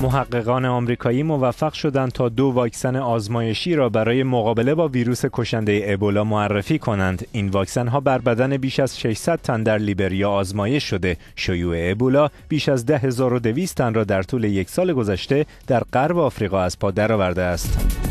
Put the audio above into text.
محققان آمریکایی موفق شدند تا 2 واکسن آزمایشی را برای مقابله با ویروس کشنده ابولا معرفی کنند. این واکسن ها بر بدن بیش از 600 تن در لیبریا آزمایش شده. شیوع ابولا بیش از 10,200 تن را در طول 1 سال گذشته در غرب آفریقا از پا درآورده است.